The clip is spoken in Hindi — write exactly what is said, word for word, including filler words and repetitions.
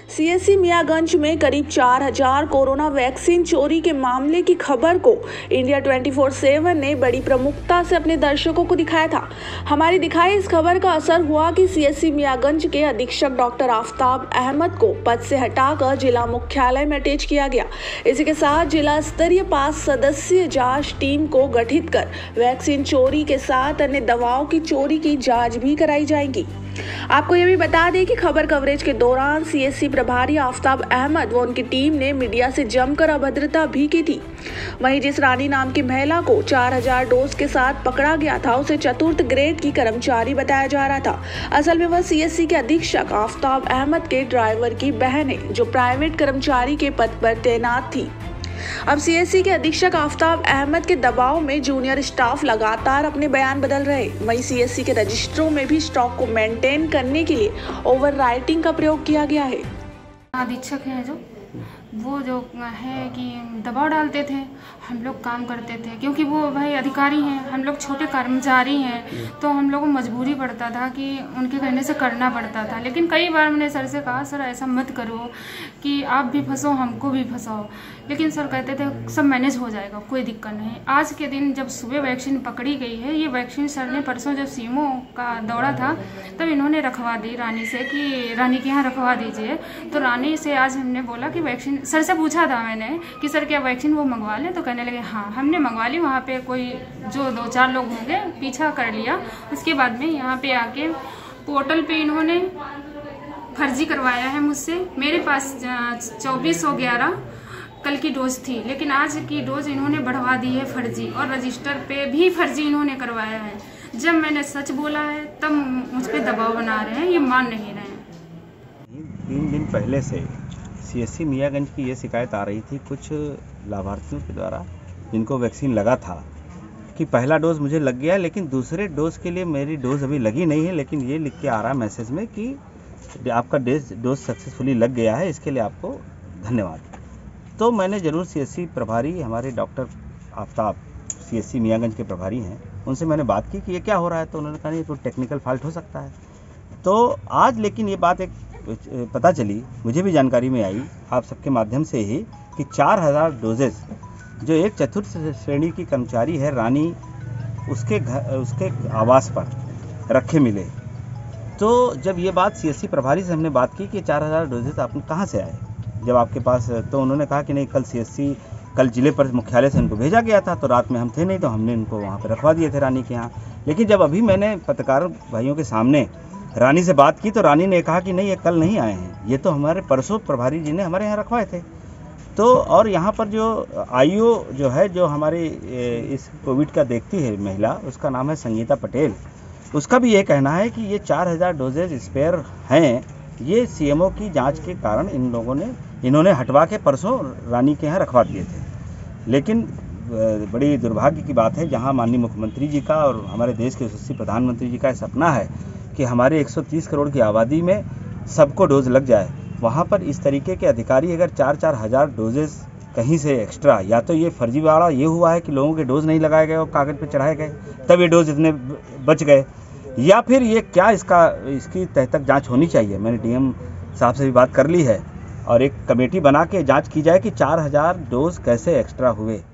सीएससी मियागंज में करीब चार हज़ार कोरोना वैक्सीन चोरी के मामले की खबर को इंडिया चौबीस सात ने बड़ी प्रमुखता से अपने दर्शकों को दिखाया था। हमारी दिखाई इस खबर का असर हुआ कि सीएससी मियागंज के अधीक्षक डॉक्टर आफ्ताब अहमद को पद से हटाकर जिला मुख्यालय में अटैच किया गया। इसी के साथ जिला स्तरीय पांच सदस्यीय जांच टीम को गठित कर वैक्सीन चोरी के साथ अन्य दवाओं की चोरी की जाँच भी कराई जाएगी। आपको यह भी बता दें कि खबर कवरेज के दौरान सीएससी प्रभारी आफ्ताब अहमद व उनकी टीम ने मीडिया से जमकर अभद्रता भी की थी। वहीं जिस रानी नाम की महिला को चार हज़ार डोज के साथ पकड़ा गया था, उसे चतुर्थ ग्रेड की कर्मचारी बताया जा रहा था। असल में वह सीएससी के अधीक्षक आफ्ताब अहमद के ड्राइवर की बहन है, जो प्राइवेट कर्मचारी के पद पर तैनात थी। अब सीएससी के अधीक्षक आफ्ताब अहमद के दबाव में जूनियर स्टाफ लगातार अपने बयान बदल रहे। वहीं सीएससी के रजिस्टरों में भी स्टॉक को मेंटेन करने के लिए ओवर राइटिंग का प्रयोग किया गया है। अधीक्षक है जो वो जो है कि दबाव डालते थे, हम लोग काम करते थे क्योंकि वो भाई अधिकारी हैं, हम लोग छोटे कर्मचारी हैं, तो हम लोग को मजबूरी पड़ता था कि उनके कहने से करना पड़ता था। लेकिन कई बार मैंने सर से कहा, सर ऐसा मत करो कि आप भी फंसो हमको भी फंसाओ, लेकिन सर कहते थे सब मैनेज हो जाएगा, कोई दिक्कत नहीं। आज के दिन जब सुबह वैक्सीन पकड़ी गई है, ये वैक्सीन सर ने परसों जब सीमो का दौरा था तब इन्होंने रखवा दी रानी से कि रानी के यहाँ रखवा दीजिए। तो रानी से आज हमने बोला कि वैक्सीन, सर से पूछा था मैंने कि सर क्या वैक्सीन वो मंगवा लें, तो कहने लगे हाँ हमने मंगवा ली। वहाँ पे कोई जो दो चार लोग होंगे पीछा कर लिया। उसके बाद में यहाँ पे आके पोर्टल पे इन्होंने फर्जी करवाया है मुझसे। मेरे पास चौबीस सौ ग्यारह कल की डोज थी, लेकिन आज की डोज इन्होंने बढ़वा दी है फर्जी, और रजिस्टर पे भी फर्जी इन्होंने करवाया है। जब मैंने सच बोला है तब मुझ पे दबाव बना रहे हैं, ये मान नहीं रहे हैं। तीन दिन पहले से सीएससी मियागंज की ये शिकायत आ रही थी कुछ लाभार्थियों के द्वारा जिनको वैक्सीन लगा था कि पहला डोज मुझे लग गया, लेकिन दूसरे डोज के लिए मेरी डोज अभी लगी नहीं है, लेकिन ये लिख के आ रहा है मैसेज में कि आपका डोज डोज सक्सेसफुली लग गया है, इसके लिए आपको धन्यवाद। तो मैंने ज़रूर सीएससी प्रभारी हमारे डॉक्टर आफ्ताब सीएससी मियागंज के प्रभारी हैं, उनसे मैंने बात की कि ये क्या हो रहा है। तो उन्होंने कहा नहीं, तो टेक्निकल फॉल्ट हो सकता है। तो आज लेकिन ये बात एक पता चली, मुझे भी जानकारी में आई आप सबके माध्यम से ही कि चार हज़ार डोजेस जो एक चतुर्थ श्रेणी की कर्मचारी है रानी, उसके घर उसके आवास पर रखे मिले। तो जब ये बात सीएससी प्रभारी से हमने बात की कि चार हज़ार डोजेस आपने कहाँ से आए जब आपके पास, तो उन्होंने कहा कि नहीं, कल सीएससी कल जिले पर मुख्यालय से उनको भेजा गया था, तो रात में हम थे नहीं, तो हमने इनको वहाँ पर रखवा दिए थे रानी के यहाँ। लेकिन जब अभी मैंने पत्रकार भाइयों के सामने रानी से बात की तो रानी ने कहा कि नहीं, ये कल नहीं आए हैं, ये तो हमारे परसों प्रभारी जी ने हमारे यहाँ रखवाए थे। तो और यहाँ पर जो आईओ जो है, जो हमारे इस कोविड का देखती है महिला, उसका नाम है संगीता पटेल, उसका भी ये कहना है कि ये चार हज़ार डोजेज स्पेयर हैं, ये सीएमओ की जांच के कारण इन लोगों ने इन्होंने हटवा के परसों रानी के यहाँ रखवा दिए थे। लेकिन बड़ी दुर्भाग्य की बात है, जहाँ माननीय मुख्यमंत्री जी का और हमारे देश के यशस्वी प्रधानमंत्री जी का सपना है कि हमारे एक सौ तीस करोड़ की आबादी में सबको डोज लग जाए, वहाँ पर इस तरीके के अधिकारी अगर चार चार हज़ार डोजेस कहीं से एक्स्ट्रा, या तो ये फर्जीवाड़ा ये हुआ है कि लोगों के डोज नहीं लगाए गए और कागज़ पे चढ़ाए गए तब ये डोज इतने बच गए, या फिर ये क्या, इसका इसकी तह तक जाँच होनी चाहिए। मैंने डीएम साहब से भी बात कर ली है और एक कमेटी बना के जाँच की जाए कि चार हज़ार डोज कैसे एक्स्ट्रा हुए।